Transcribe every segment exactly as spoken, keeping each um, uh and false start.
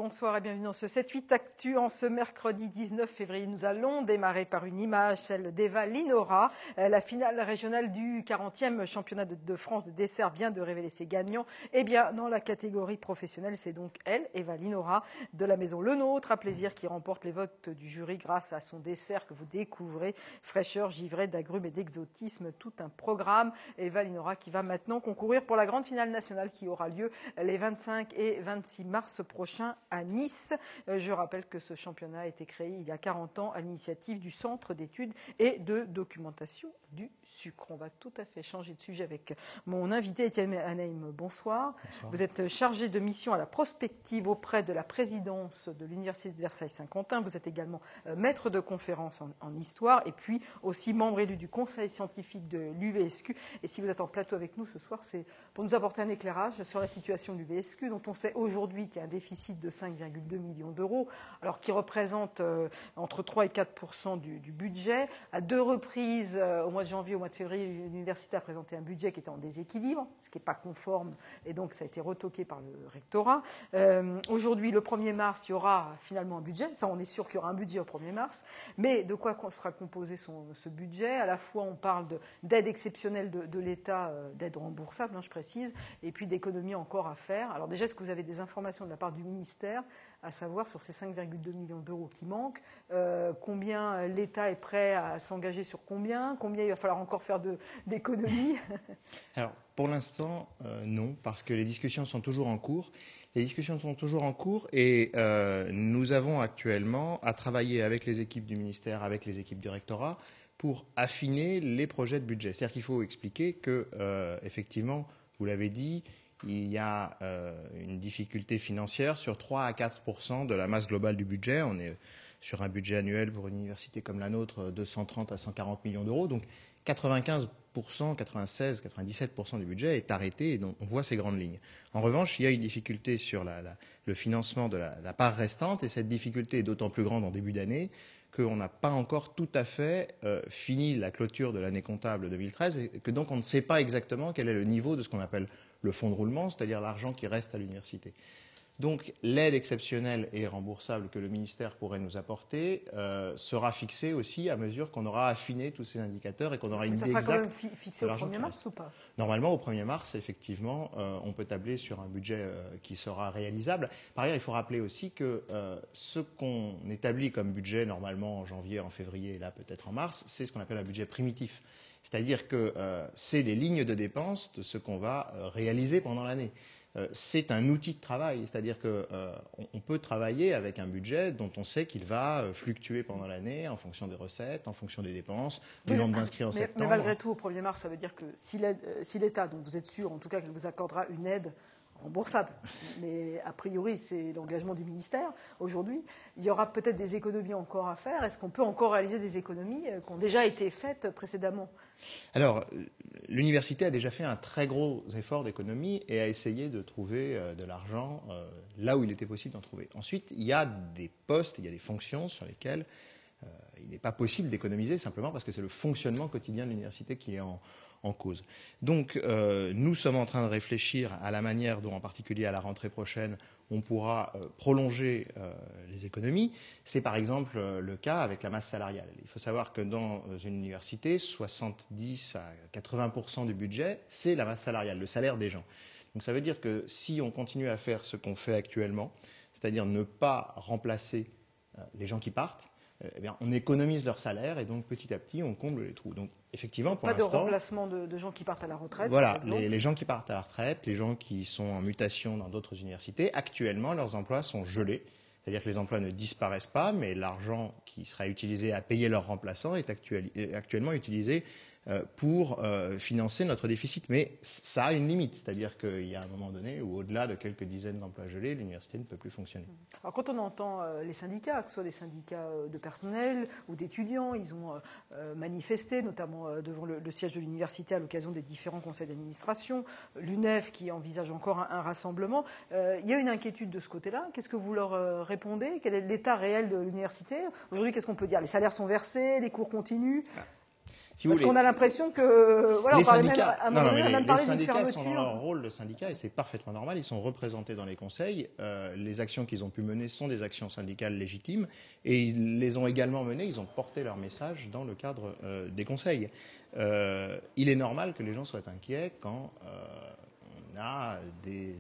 bonsoir et bienvenue dans ce sept huit Actu. En ce mercredi dix-neuf février, nous allons démarrer par une image, celle d'Eva Linora. La finale régionale du quarantième championnat de France de dessert vient de révéler ses gagnants. Eh bien, dans la catégorie professionnelle, c'est donc elle, Eva Linora, de la maison Le Nôtre, à plaisir, qui remporte les votes du jury grâce à son dessert que vous découvrez. Fraîcheur, givrée d'agrumes et d'exotisme, tout un programme. Eva Linora qui va maintenant concourir pour la grande finale nationale qui aura lieu les vingt-cinq et vingt-six mars prochains à Nice. Je rappelle que ce championnat a été créé il y a quarante ans à l'initiative du Centre d'études et de documentation du sucre. On va tout à fait changer de sujet avec mon invité Étienne Anaïm. Bonsoir. Bonsoir. Vous êtes chargé de mission à la prospective auprès de la présidence de l'Université de Versailles-Saint-Quentin. Vous êtes également maître de conférences en, en histoire et puis aussi membre élu du conseil scientifique de l'U V S Q. Et si vous êtes en plateau avec nous ce soir, c'est pour nous apporter un éclairage sur la situation de l'U V S Q, dont on sait aujourd'hui qu'il y a un déficit de cinq virgule deux millions d'euros, alors qui représente euh, entre trois et quatre pour cent du, du budget. À deux reprises, euh, au mois de janvier, au mois de février, l'université a présenté un budget qui était en déséquilibre, ce qui n'est pas conforme, et donc ça a été retoqué par le rectorat. Euh, aujourd'hui, le premier mars, il y aura finalement un budget. Ça, on est sûr qu'il y aura un budget au premier mars. Mais de quoi sera composé son, ce budget? À la fois, on parle d'aide exceptionnelle de, de l'État, euh, d'aide remboursable, hein, je précise, et puis d'économies encore à faire. Alors déjà, est-ce que vous avez des informations de la part du ministère, à savoir sur ces cinq virgule deux millions d'euros qui manquent, euh, combien l'État est prêt à s'engager sur combien, combien il va falloir encore faire d'économies? Alors, pour l'instant, euh, non, parce que les discussions sont toujours en cours. Les discussions sont toujours en cours et euh, nous avons actuellement à travailler avec les équipes du ministère, avec les équipes du rectorat, pour affiner les projets de budget. C'est-à-dire qu'il faut expliquer que, euh, effectivement, vous l'avez dit, il y a euh, une difficulté financière sur trois à quatre pour cent de la masse globale du budget. On est sur un budget annuel pour une université comme la nôtre de cent trente à cent quarante millions d'euros. Donc quatre-vingt-quinze pour cent, quatre-vingt-seize, quatre-vingt-dix-sept pour cent du budget est arrêté et donc on voit ces grandes lignes. En revanche, il y a une difficulté sur la, la, le financement de la, la part restante et cette difficulté est d'autant plus grande en début d'année qu'on n'a pas encore tout à fait euh, fini la clôture de l'année comptable deux mille treize et que donc on ne sait pas exactement quel est le niveau de ce qu'on appelle le fonds de roulement, c'est-à-dire l'argent qui reste à l'université. Donc l'aide exceptionnelle et remboursable que le ministère pourrait nous apporter euh, sera fixée aussi à mesure qu'on aura affiné tous ces indicateurs et qu'on aura une idée exacte. Ça sera quand même fi fixé au premier mars ou pas? Normalement, au premier mars, effectivement, euh, on peut tabler sur un budget euh, qui sera réalisable. Par ailleurs, il faut rappeler aussi que euh, ce qu'on établit comme budget normalement en janvier, en février et là peut-être en mars, c'est ce qu'on appelle un budget primitif. C'est-à-dire que euh, c'est les lignes de dépenses de ce qu'on va euh, réaliser pendant l'année. Euh, c'est un outil de travail, c'est-à-dire qu'on euh, on peut travailler avec un budget dont on sait qu'il va euh, fluctuer pendant l'année en fonction des recettes, en fonction des dépenses, du nombre d'inscrits en mais, septembre. Mais malgré tout, au premier mars, ça veut dire que si l'État, dont vous êtes sûr en tout cas qu'il vous accordera une aide remboursable, mais a priori c'est l'engagement du ministère aujourd'hui, il y aura peut-être des économies encore à faire. Est-ce qu'on peut encore réaliser des économies qui ont déjà été faites précédemment? Alors, l'université a déjà fait un très gros effort d'économie et a essayé de trouver euh, de l'argent euh, là où il était possible d'en trouver. Ensuite, il y a des postes, il y a des fonctions sur lesquelles euh, il n'est pas possible d'économiser simplement parce que c'est le fonctionnement quotidien de l'université qui est en, en cause. Donc, euh, nous sommes en train de réfléchir à la manière dont, en particulier à la rentrée prochaine, on pourra euh, prolonger euh, les économies. C'est par exemple euh, le cas avec la masse salariale. Il faut savoir que dans une université, soixante-dix à quatre-vingts pour cent du budget, c'est la masse salariale, le salaire des gens. Donc ça veut dire que si on continue à faire ce qu'on fait actuellement, c'est-à-dire ne pas remplacer euh, les gens qui partent, eh bien, on économise leur salaire et donc petit à petit on comble les trous. Donc effectivement, pour l'instant, pas de remplacement de, de gens qui partent à la retraite. Voilà, par exemple. Les, les gens qui partent à la retraite, les gens qui sont en mutation dans d'autres universités, actuellement leurs emplois sont gelés. C'est-à-dire que les emplois ne disparaissent pas, mais l'argent qui sera utilisé à payer leurs remplaçants est actuel, actuellement utilisé euh, pour euh, financer notre déficit. Mais ça a une limite, c'est-à-dire qu'il y a un moment donné où, au-delà de quelques dizaines d'emplois gelés, l'université ne peut plus fonctionner. Alors, quand on entend euh, les syndicats, que ce soit des syndicats euh, de personnel ou d'étudiants, ils ont euh, manifesté, notamment euh, devant le, le siège de l'université à l'occasion des différents conseils d'administration, l'U N E F qui envisage encore un, un rassemblement. Euh, il y a une inquiétude de ce côté-là. Qu'est-ce que vous leur euh, répondez? Quel est l'état réel de l'université? Aujourd'hui, qu'est-ce qu'on peut dire? Les salaires sont versés, les cours continuent? ah. Si vous Parce voulez, qu'on a l'impression que voilà, les on parlait syndicats, même, à un non, moment non, donné, mais on a les, même les parlé d'une syndicats sont dans fermeture. leur rôle de syndicat et c'est parfaitement normal. Ils sont représentés dans les conseils. Euh, les actions qu'ils ont pu mener sont des actions syndicales légitimes et ils les ont également menées. Ils ont porté leur message dans le cadre euh, des conseils. Euh, il est normal que les gens soient inquiets quand euh, on a des,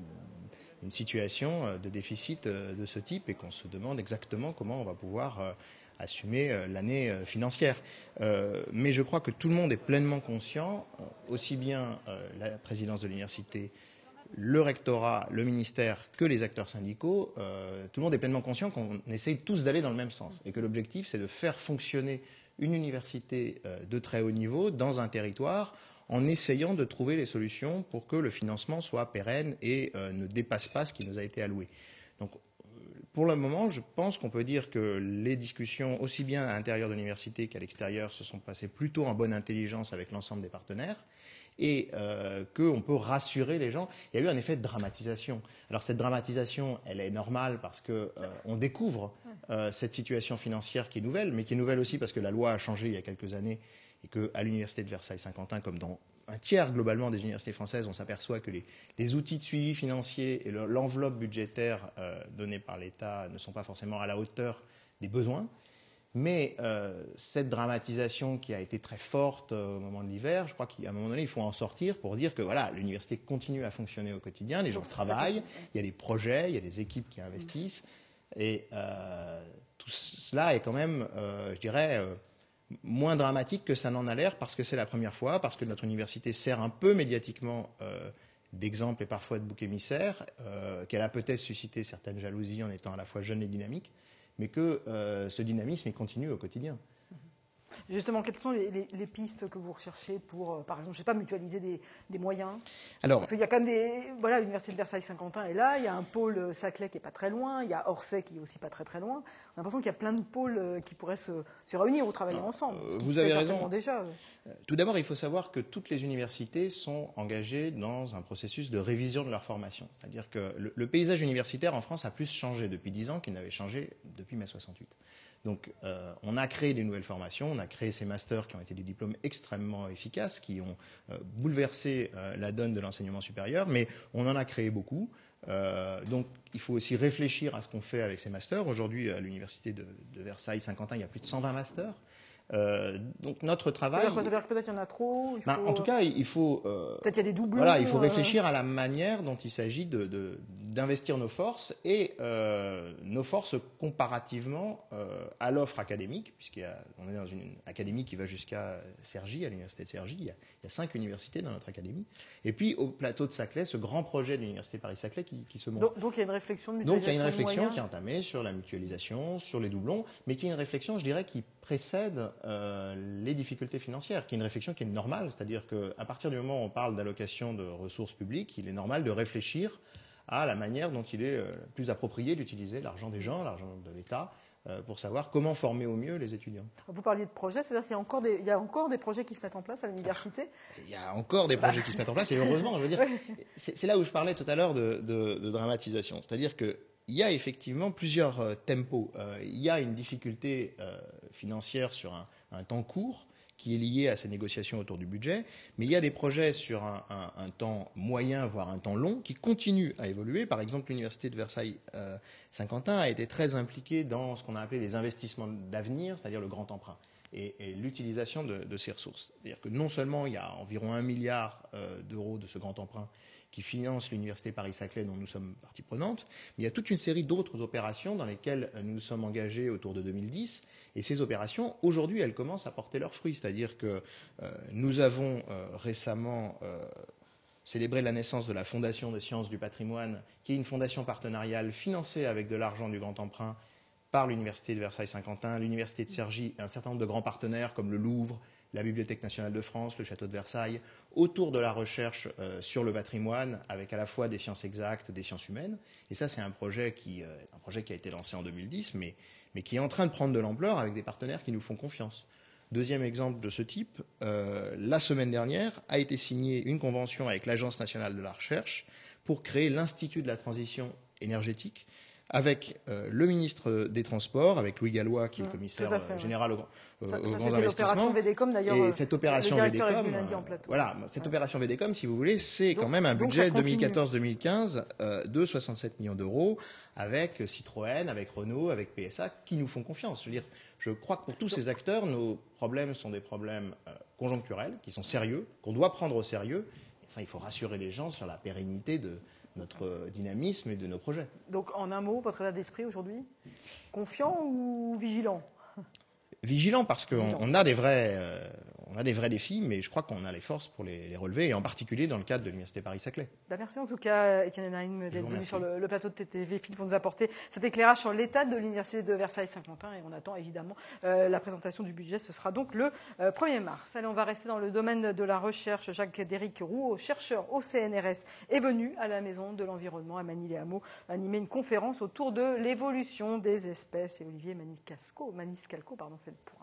une situation de déficit de ce type et qu'on se demande exactement comment on va pouvoir euh, assumer l'année financière. Euh, mais je crois que tout le monde est pleinement conscient, aussi bien euh, la présidence de l'université, le rectorat, le ministère que les acteurs syndicaux, euh, tout le monde est pleinement conscient qu'on essaye tous d'aller dans le même sens et que l'objectif c'est de faire fonctionner une université euh, de très haut niveau dans un territoire en essayant de trouver les solutions pour que le financement soit pérenne et euh, ne dépasse pas ce qui nous a été alloué. Donc, pour le moment, je pense qu'on peut dire que les discussions, aussi bien à l'intérieur de l'université qu'à l'extérieur, se sont passées plutôt en bonne intelligence avec l'ensemble des partenaires et euh, qu'on peut rassurer les gens. Il y a eu un effet de dramatisation. Alors cette dramatisation, elle est normale parce qu'on euh, découvre euh, cette situation financière qui est nouvelle, mais qui est nouvelle aussi parce que la loi a changé il y a quelques années et qu'à l'université de Versailles-Saint-Quentin, comme dans un tiers globalement des universités françaises, on s'aperçoit que les, les outils de suivi financier et le, l'enveloppe budgétaire euh, donnée par l'État ne sont pas forcément à la hauteur des besoins. Mais euh, cette dramatisation qui a été très forte euh, au moment de l'hiver, je crois qu'à un moment donné, il faut en sortir pour dire que voilà, l'université continue à fonctionner au quotidien, les gens Donc, travaillent, il y a des projets, il y a des équipes qui investissent, mmh. et euh, tout cela est quand même, euh, je dirais, euh, moins dramatique que ça n'en a l'air parce que c'est la première fois, parce que notre université sert un peu médiatiquement euh, d'exemple et parfois de bouc émissaire, euh, qu'elle a peut-être suscité certaines jalousies en étant à la fois jeune et dynamique, mais que euh, ce dynamisme il continue au quotidien. Justement, quelles sont les, les, les pistes que vous recherchez pour, euh, par exemple, je ne sais pas, mutualiser des, des moyens? Alors, parce qu'il y a quand même des... Voilà, l'université de Versailles-Saint-Quentin est là, il y a un pôle Saclay qui n'est pas très loin, il y a Orsay qui est aussi pas très très loin. On a l'impression qu'il y a plein de pôles qui pourraient se, se réunir ou travailler Alors, ensemble. Ce qui vous se avez fait raison. Déjà. Tout d'abord, il faut savoir que toutes les universités sont engagées dans un processus de révision de leur formation. C'est-à-dire que le, le paysage universitaire en France a plus changé depuis dix ans qu'il n'avait changé depuis mai soixante-huit. Donc, euh, on a créé des nouvelles formations, on a créé ces masters qui ont été des diplômes extrêmement efficaces, qui ont euh, bouleversé euh, la donne de l'enseignement supérieur, mais on en a créé beaucoup. Euh, donc, il faut aussi réfléchir à ce qu'on fait avec ces masters. Aujourd'hui, à l'université de, de Versailles-Saint-Quentin, il y a plus de cent vingt masters. Euh, donc notre travail. Ça veut dire quoi ? Ça veut dire que peut-être il y en a trop. Il faut... ben, en tout cas, il faut. Euh, peut-être il y a des doublons. Voilà, il faut réfléchir euh... à la manière dont il s'agit de, de, d'investir nos forces et euh, nos forces comparativement euh, à l'offre académique, puisqu'on est dans une académie qui va jusqu'à Cergy, à l'université de Cergy. Il y, a, il y a cinq universités dans notre académie. Et puis au plateau de Saclay, ce grand projet de l'université Paris-Saclay qui, qui se monte. Donc, donc il y a une réflexion de mutualisation. Donc il y a une réflexion qui est entamée sur la mutualisation, sur les doublons, mais qui est une réflexion, je dirais, qui précède euh, les difficultés financières, qui est une réflexion qui est normale, c'est-à-dire qu'à partir du moment où on parle d'allocation de ressources publiques, il est normal de réfléchir à la manière dont il est euh, plus approprié d'utiliser l'argent des gens, l'argent de l'État, euh, pour savoir comment former au mieux les étudiants. Vous parliez de projets, c'est-à-dire qu'il y a encore des, il y a encore des projets qui se mettent en place à l'université ? Il y a encore des projets qui se mettent en place, et heureusement, je veux dire, c'est, c'est là où je parlais tout à l'heure de, de, de dramatisation, c'est-à-dire que il y a effectivement plusieurs euh, tempos. Euh, il y a une difficulté euh, financière sur un, un temps court qui est liée à ces négociations autour du budget, mais il y a des projets sur un, un, un temps moyen, voire un temps long, qui continuent à évoluer. Par exemple, l'université de Versailles-Saint-Quentin a été très impliquée dans ce qu'on a appelé les investissements d'avenir, c'est-à-dire le grand emprunt, et, et l'utilisation de, de ces ressources. C'est-à-dire que non seulement il y a environ un milliard euh, d'euros de ce grand emprunt qui finance l'université Paris-Saclay dont nous sommes partie prenante, mais il y a toute une série d'autres opérations dans lesquelles nous nous sommes engagés autour de deux mille dix, et ces opérations, aujourd'hui, elles commencent à porter leurs fruits, c'est-à-dire que euh, nous avons euh, récemment euh, célébré la naissance de la Fondation de sciences du patrimoine, qui est une fondation partenariale financée avec de l'argent du grand emprunt par l'université de Versailles-Saint-Quentin, l'université de Cergy et un certain nombre de grands partenaires comme le Louvre, la Bibliothèque nationale de France, le château de Versailles, autour de la recherche euh, sur le patrimoine, avec à la fois des sciences exactes, des sciences humaines. Et ça, c'est un projet qui, euh, un projet qui a été lancé en deux mille dix, mais, mais qui est en train de prendre de l'ampleur avec des partenaires qui nous font confiance. Deuxième exemple de ce type, euh, la semaine dernière a été signée une convention avec l'Agence nationale de la recherche pour créer l'Institut de la transition énergétique, avec euh, le ministre des Transports, avec Louis Gallois, qui est le Mmh, commissaire fait, euh, général aux, aux, ça, aux ça, grands investissements. V D Com, d'ailleurs, et cette opération le V D Com, est venu lundi en plateau. voilà, cette ouais. opération V D Com, si vous voulez, c'est donc, quand même un budget deux mille quatorze deux mille quinze euh, de soixante-sept millions d'euros, avec Citroën, avec Renault, avec P S A, qui nous font confiance. Je veux dire, je crois que pour tous ces acteurs, nos problèmes sont des problèmes euh, conjoncturels, qui sont sérieux, qu'on doit prendre au sérieux. Enfin, il faut rassurer les gens sur la pérennité de notre dynamisme et de nos projets. Donc, en un mot, votre état d'esprit aujourd'hui, confiant ou vigilant? Vigilant, parce qu'on on a des vrais, euh, on a des vrais défis, mais je crois qu'on a les forces pour les, les relever, et en particulier dans le cadre de l'Université Paris-Saclay. Ben merci en tout cas, Étienne Hénaïm, d'être venu sur le, le plateau de T T V Philippe pour nous apporter cet éclairage sur l'état de l'Université de Versailles-Saint-Quentin, et on attend évidemment euh, la présentation du budget. Ce sera donc le euh, premier mars. Allez, on va rester dans le domaine de la recherche. Jacques-Déric Rouault, chercheur au C N R S, est venu à la Maison de l'Environnement à Manille-les-Hameaux animer une conférence autour de l'évolution des espèces. Et Olivier Maniscalco, Maniscalco pardon, fait le point.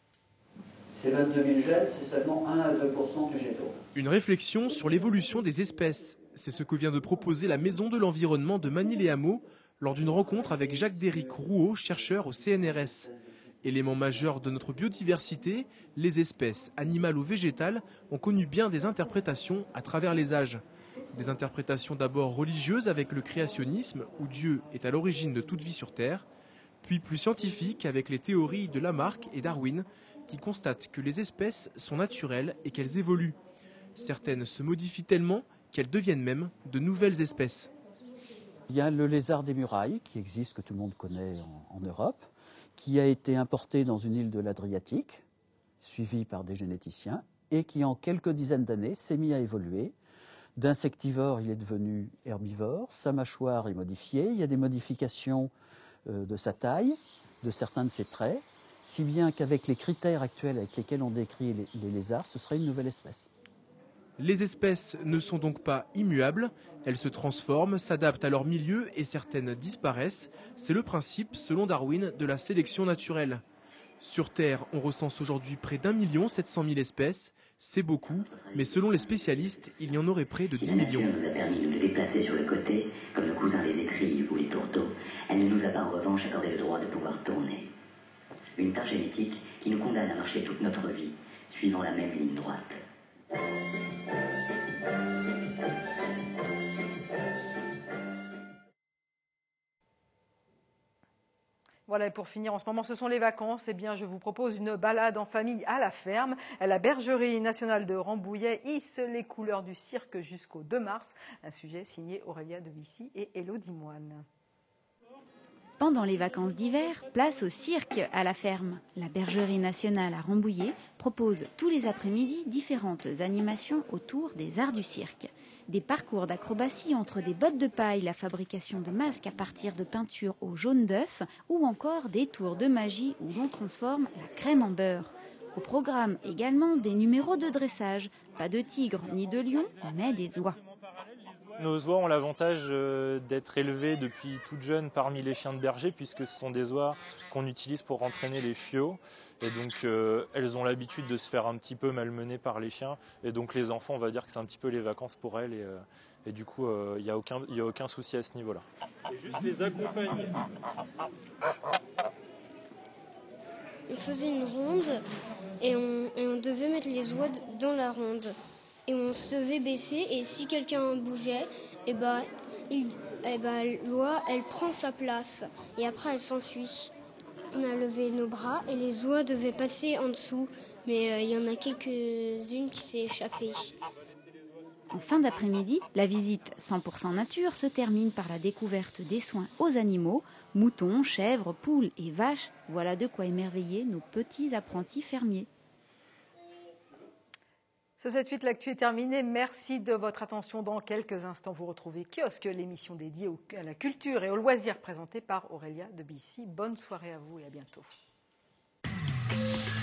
Ces vingt-deux mille jets, c'est seulement un à deux pour cent du jet d'eau. Une réflexion sur l'évolution des espèces. C'est ce que vient de proposer la Maison de l'Environnement de Manille-les-Hameaux lors d'une rencontre avec Jacques-Déric Rouault, chercheur au C N R S. Élément majeur de notre biodiversité, les espèces, animales ou végétales, ont connu bien des interprétations à travers les âges. Des interprétations d'abord religieuses avec le créationnisme, où Dieu est à l'origine de toute vie sur Terre, puis plus scientifiques avec les théories de Lamarck et Darwin, qui constatent que les espèces sont naturelles et qu'elles évoluent. Certaines se modifient tellement qu'elles deviennent même de nouvelles espèces. Il y a le lézard des murailles, qui existe, que tout le monde connaît en, en Europe, qui a été importé dans une île de l'Adriatique, suivi par des généticiens, et qui en quelques dizaines d'années s'est mis à évoluer. D'insectivore, il est devenu herbivore, sa mâchoire est modifiée, il y a des modifications euh, de sa taille, de certains de ses traits, si bien qu'avec les critères actuels avec lesquels on décrit les, les lézards, ce serait une nouvelle espèce. Les espèces ne sont donc pas immuables, elles se transforment, s'adaptent à leur milieu et certaines disparaissent. C'est le principe, selon Darwin, de la sélection naturelle. Sur Terre, on recense aujourd'hui près d'un million sept cent mille espèces. C'est beaucoup, mais selon les spécialistes, il y en aurait près de dix millions. Si la nature nous a permis de nous déplacer sur le côté, comme nos cousins les étrilles ou les tourteaux, elle ne nous a pas en revanche accordé le droit de pouvoir tourner. Une tare génétique qui nous condamne à marcher toute notre vie, suivant la même ligne droite. Voilà, et pour finir, en ce moment, ce sont les vacances. Eh bien, je vous propose une balade en famille à la ferme. La Bergerie nationale de Rambouillet hisse les couleurs du cirque jusqu'au deux mars. Un sujet signé Aurélia de Bissy et Élodie Moine. Pendant les vacances d'hiver, place au cirque à la ferme. La Bergerie nationale à Rambouillet propose tous les après-midi différentes animations autour des arts du cirque. Des parcours d'acrobatie entre des bottes de paille, la fabrication de masques à partir de peinture au jaune d'œuf ou encore des tours de magie où l'on transforme la crème en beurre. Au programme également des numéros de dressage. Pas de tigre ni de lion, mais des oies. Nos oies ont l'avantage d'être élevées depuis toute jeune parmi les chiens de berger, puisque ce sont des oies qu'on utilise pour entraîner les chiots. Et donc euh, elles ont l'habitude de se faire un petit peu malmener par les chiens. Et donc les enfants, on va dire que c'est un petit peu les vacances pour elles. Et, euh, et du coup, il euh, n'y a aucun, y a aucun souci à ce niveau-là. Et juste les accompagner. On faisait une ronde et on, et on devait mettre les oies dans la ronde. Et on se devait baisser, et si quelqu'un bougeait, et bah, il, et bah, l'oie, elle prend sa place, et après elle s'enfuit. On a levé nos bras, et les oies devaient passer en dessous, mais euh, il y en a quelques-unes qui s'est échappées. En fin d'après-midi, la visite cent pour cent nature se termine par la découverte des soins aux animaux, moutons, chèvres, poules et vaches. Voilà de quoi émerveiller nos petits apprentis fermiers. Ce sept huit, l'actu est terminée. Merci de votre attention. Dans quelques instants, vous retrouvez Kiosque, l'émission dédiée à la culture et aux loisirs présentée par Aurélia de Bissy. Bonne soirée à vous et à bientôt.